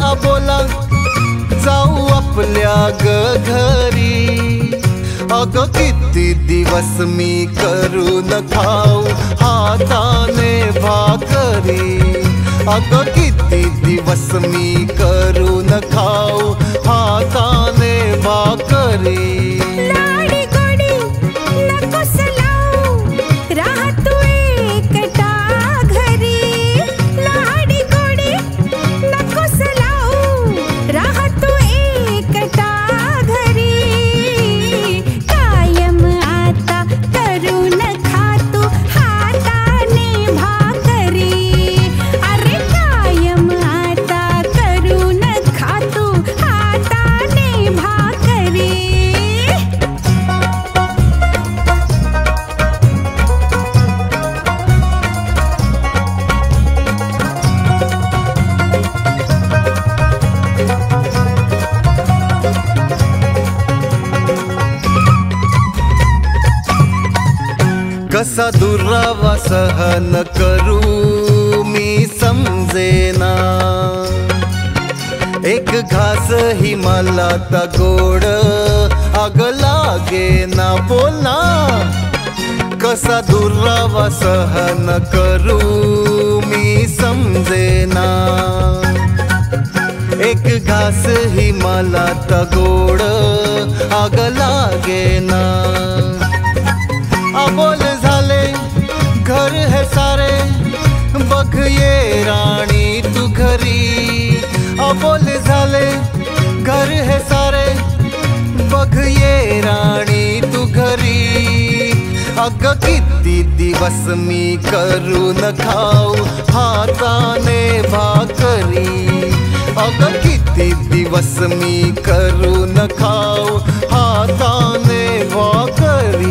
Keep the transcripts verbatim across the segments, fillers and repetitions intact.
चला बोला जाऊ आपल्या ग घरी। अग किती दिवस मी करून खाऊ हाताने भाकरी। अग किती दिवस मी करून खाऊ हाताने भाकरी। लाडी गोडी नकोस लावू राहा तू एकटा घरी। लाडी गोडी नकोस लावू राहा तू एकटा घरी। कायम आता करून खातू हाताने भाकरी। अरे कायम आता करून खातू हाताने भाकरी। कसा दुरावा सहन करू मी समजेना। एक घास ही मला ता गोड आग लागेना। बोलना कसा दुरावा सहन करू मी समजेना। एक घास ही मला ता गोड आग लागेना। अबोल झाले घर है सारे बघ ये राणी तू घरी। अबोल झाले घर है सारे बघ ये राणी तू घरी। अग किती दिवस मी करून खाऊ हाताने भाकरी। अग किती दिवस मी करून खाऊ हाताने भाकरी।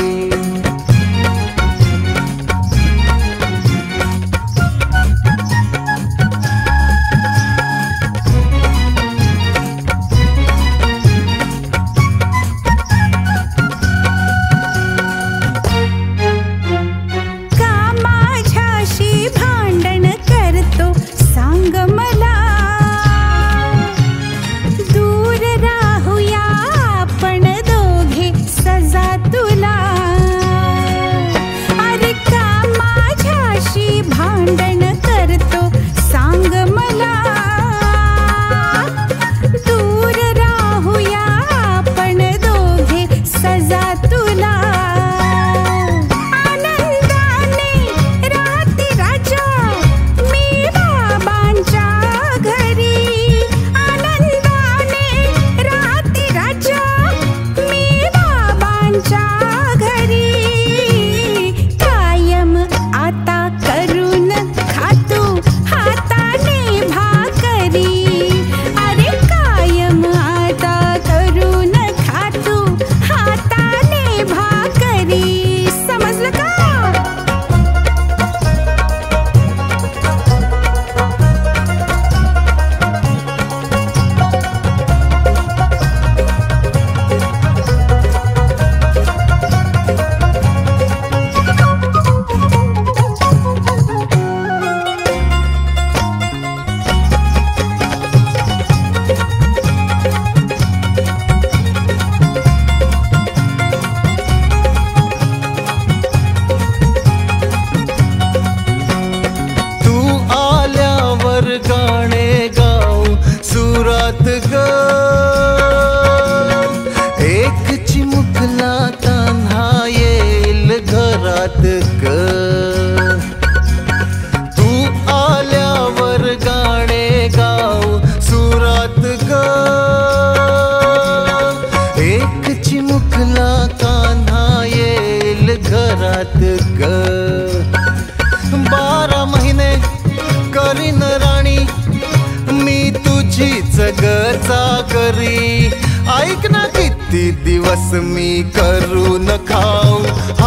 करी ऐक ना किती दिवस मी करून खाऊ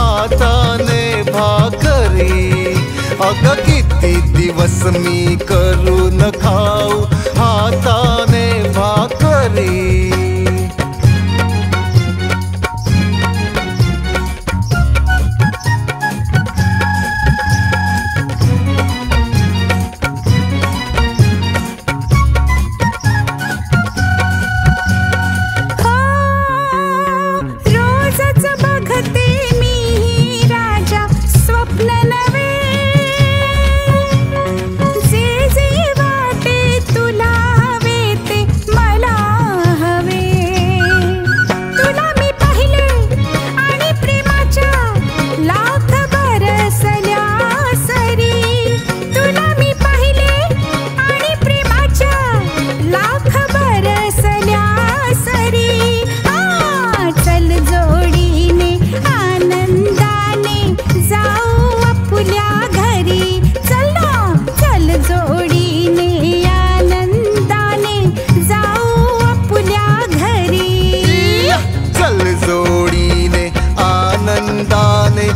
हाताने भाकरी अग किती दिवस मी करून खाऊ हाताने भाकरी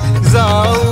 जाऊ